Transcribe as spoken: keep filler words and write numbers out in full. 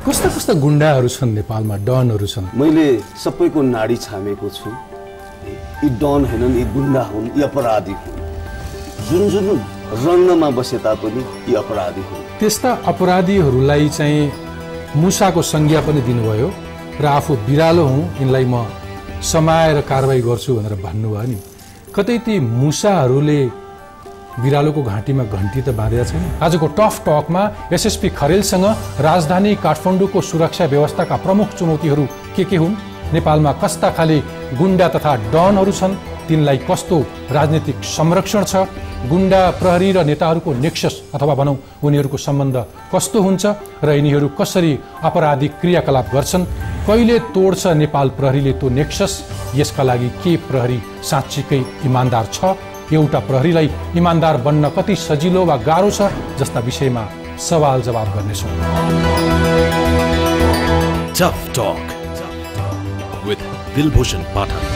कस्ता कस्ता गुण्डाहरू छन् नेपालमा, डनहरू छन्? मैले सबैको नाडी छामेको छु। यी डन हैनन्, यी गुण्डा हुन्, यी अपराधी हुन्। जुन जुन रङ्गमा बसे तापनि यी अपराधी हुन्। त्यस्ता अपराधीहरूलाई चाहिँ मुसाको संज्ञा पनि दिनुभयो र आफू बिरालो हुँ, यिनलाई म समाएर कारबाही गर्छु भनेर भन्नुभयो नि। कतै ती मुसाहरूले बिरालोको घाँटीमा घन्टी त बाँधेका छैन। आजको टफ टकमा एसएसपी खरेलसँग राजधानी काठमाडौँको सुरक्षा व्यवस्थाका प्रमुख चुनौतीहरू के के हुन्, नेपालमा कस्ता खाले गुण्डा तथा डनहरू छन्, तिनलाई कस्तो राजनीतिक संरक्षण छ, गुण्डा प्रहरी र नेताहरूको नेक्सस अथवा भनौँ उनीहरूको सम्बन्ध कस्तो हुन्छ र यिनीहरू कसरी आपराधिक क्रियाकलाप गर्छन्, कहिले तोड्छ नेपाल प्रहरीले त्यो नेक्सस, यसका लागि के प्रहरी साँच्चीकै इमान्दार छ, एउटा प्रहरीलाई इमान्दार बन्न कति सजिलो वा गाह्रो छ जस्ता विषयमा सवाल जवाब गर्नेछौँ। Tough talk with Dilbhushan Pathak.